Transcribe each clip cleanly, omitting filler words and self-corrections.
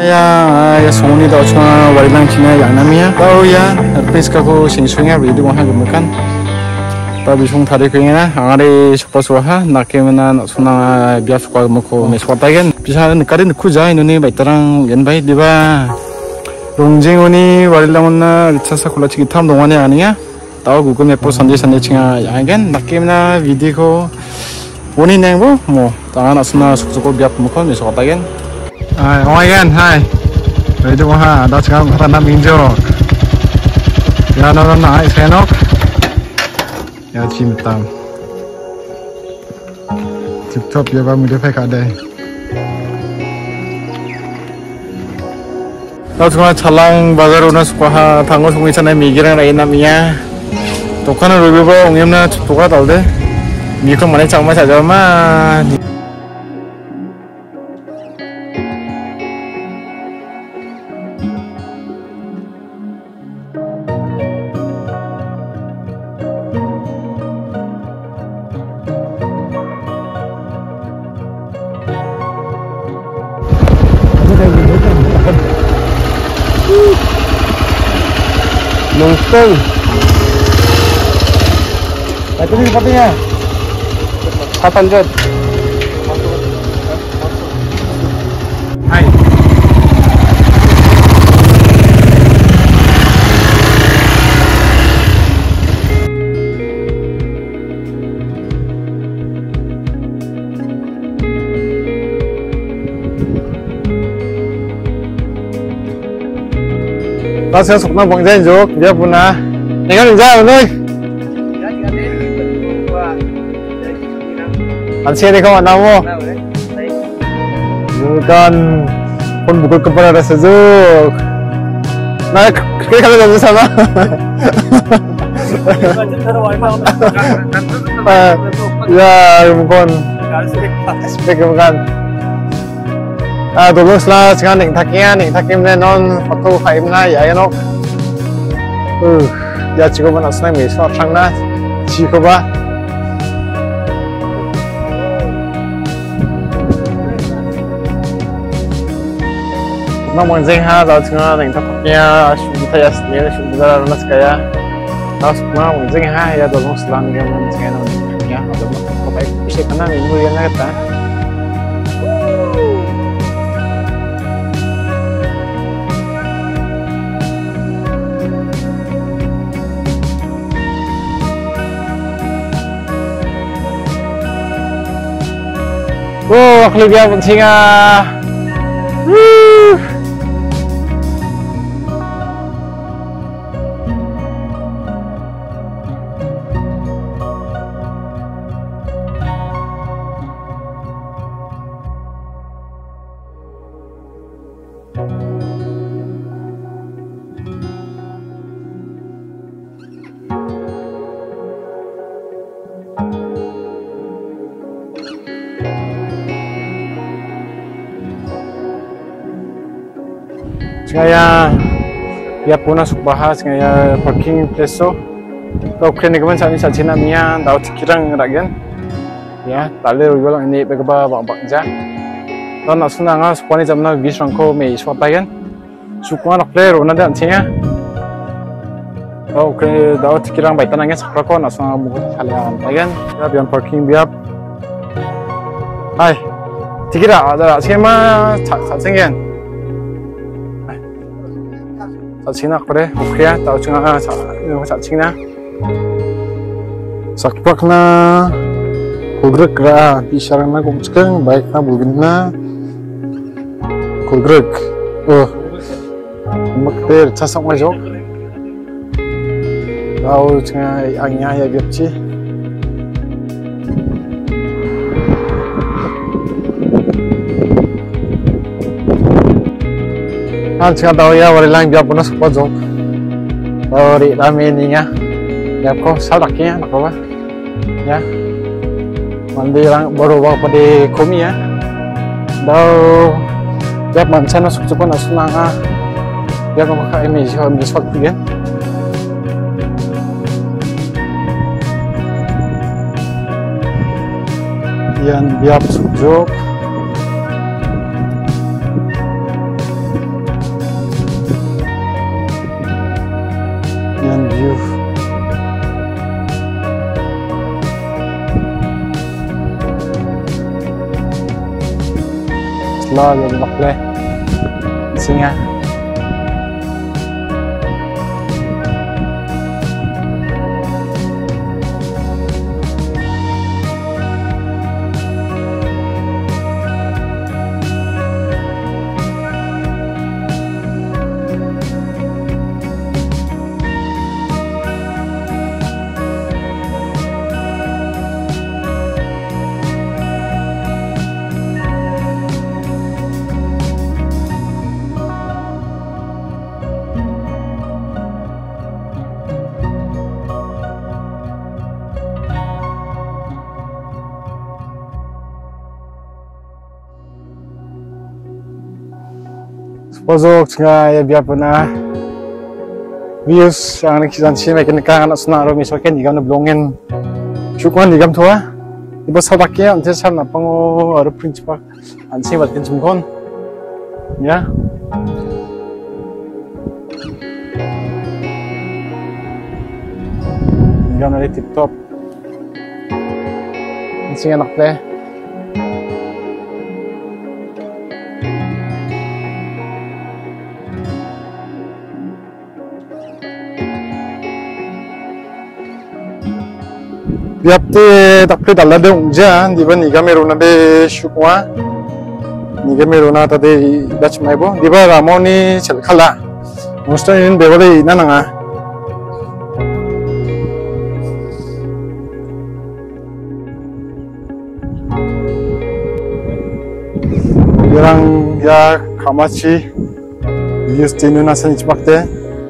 ya songni da chuma warilang china yang namanya tau ya pes kako singsunga video wah gemakan ta bisung thari kengena angare sopaswaha nakemena suna bias kwa moko meswatagen bisa nekarin kuja inuni baiterang yen bai diba 롱쟁원이 와릴랑원나 리차사 콜라치기 탐 동안에 아니야 tao Google Map sandi chinga yangen nakimna video oni nengbo mo tangan asna suksuko biap muko miso tagen ai oigan hai video ha da chang khana minjo ya na ai senok ya chimtam tiktok ya ba mi de phek ade tao cuma chalang bazar una suka tanggo sungai sana migirang lain namanya Tokan rugi bro, ngimna tuka tau deh. Mikro mana cang mas aja mah. Nongstong. Itu nih sepertinya 400. Hai. Saya sukna bang Zenjuk, dia punya. Tinggal di jalan nih. Ansi ni kawan namo. Bukan pun buku kepada sejuk. Nah, kita kalau dah sama. Ya, bukan. Spek bukan. Tolong selah sekarang ning takim non foto kaim na ya no. Ya cukup mana senang misal sang na cukup ba. Namun zengha dah tengah ning taknya sudah ya sendiri sudah ranas kaya. Tahu semua zengha ya tolong selah ning yang sekarang ya ada apa baik bisa kena minggu yang kata. Oh, keluarga penting ah. Saya ya puna subahas saya parking place so kau kini keman saat ini saja namanya tahu kirang ragen ya tali rujulang ini begapa bangja dan asuna ngas pani jamna bis rangko me iswatagen sukma nakle rona dan cia kau kini tahu kirang baitanangnya sakrako asuna buku kalian tagen ya biar parking biap hai tikira ada skema satsengen Cina kore, oke ya, tahu cina cina. Sakpak na, kugrek ra, bisaran na kumceng, baik na bugin na, kugrek. Oh, makter, casak majok. Tahu cina angnya ya biapci. Sekarang tahu ya warilang biar pun suka jok. Ori ramen ini ya. Ya kok salaknya nak apa? Ya. Mandi orang baru bawa pada komi ya. Tahu ya mancana suka nasunang ah. Ya kok pakai emisi habis waktu ya. Yang biar sujuk. Slow jadi bakle. Singa. Pojok juga ya biar pernah views yang kita sih mereka anak senang orang misalkan jika nak belongin cukup jika tua ibu saudaknya nanti saya nak pengu orang prinsip ansih buat kencingkon ya jika nanti tip top ansih enak deh. Biapte tak pernah dalam dong jan, di mana niga merona be syukwa, niga merona tadi batch maibo, di mana ramoni cel khala, mustain bewale ina nanga. Orang ya kamachi, views tinu nasa nicmakte.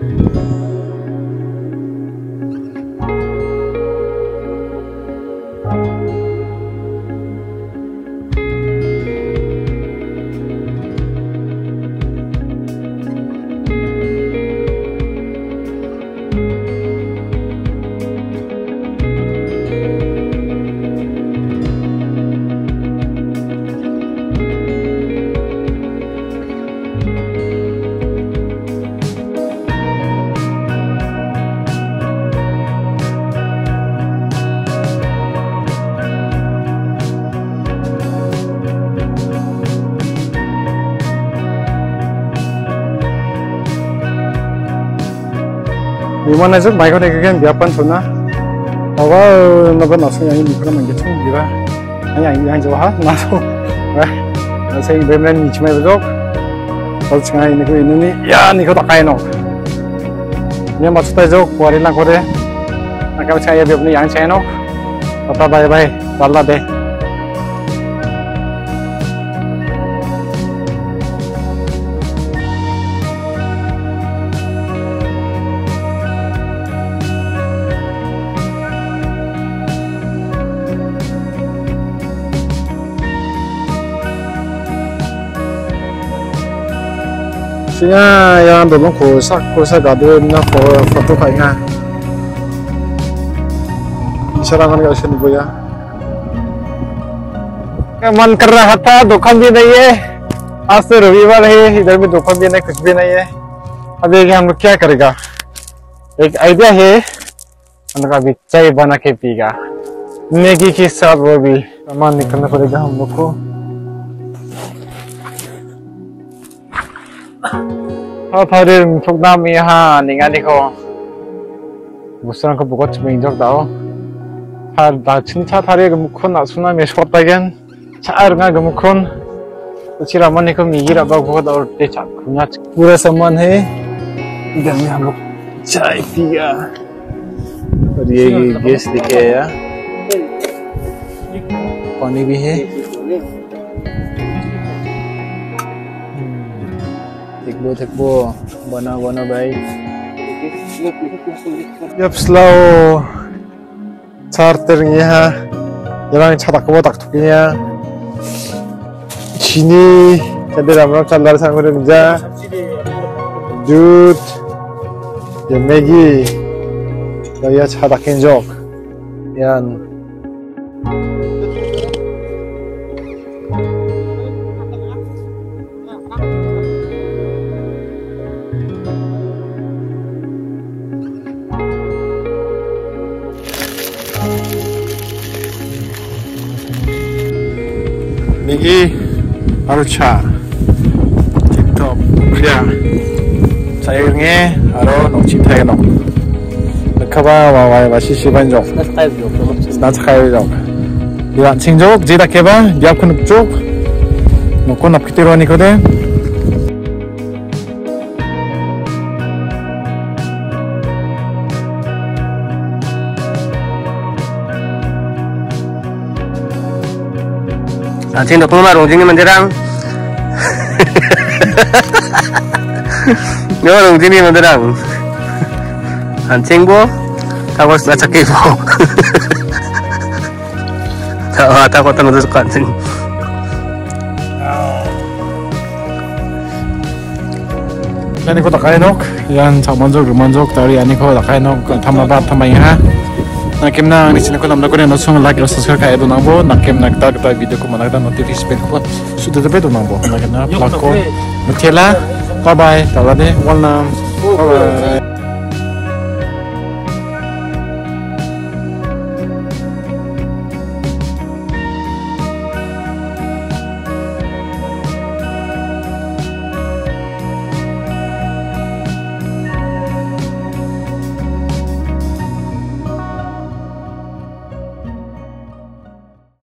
Gimana sih baik orang kan biarpan sana awal nabar langsung yang ini bukan menghitung juga yang jauh langsung saya benar-benar ni cuma betul kalau sekarang ini nih ya ni kau tak kaya nok ni maksudnya jauh kuarin lah kore nak kau saya benar yang saya nok apa bye-bye bala deh. Siya yang belum kosak gado na foto kayaknya. Isarangan kau sini boya. मन कर रहा था दुकान भी नहीं है आज तो रविवार है इधर भी दुकान भी नहीं कुछ भी नहीं है अब ये हम लोग क्या करेगा एक आइडिया है हम लोग अभी चाय बना के पीगा मैगी के साथ वो भी सामान निकलना पड़ेगा हम लोग को Tharin thuộc nam mi ha ninga diko busan ko bugot chming jok dao ha da chincha thari gumkhon asuna me shortagen char nga gumkhon chira mani ko migira ba bugot aur te cha kunya पूरा सामान है इधर में हम लोग चाय पिया और ये गैस दिखे आया पानी भी है Tekbo bana baik. Yap slow charternya, jalan catak kebo tak tuknya. Sini jadi ramai candar sanggup kerja. Jut, ya Maggie, saya catakin jok, yan. Maggie, harus cha. Ya. Sayangnya aro nok cintai nok. Lekaba wawa wasi siban jok. Snat khayo jok. Dia cingjok jeda keba dia kun jok. Noko nap kitiro ni kode. Anjing dok rumah rongjingnya menjerang. Nggak rongjingnya menjerang. Anjing bo, tahu sudah cekik bo. Tahu kota nudus anjing. Ini kota kaya nok, yang manjok dari ini kota kaya nok tamabat tamaiha. Nakim na ni sini ko namna ko na sung like subscribe kaya do nabo nakim na kita video ko managda notification ko sudah tepe do nabo nakim na plug ko mutela bye bye tawade walna bye bye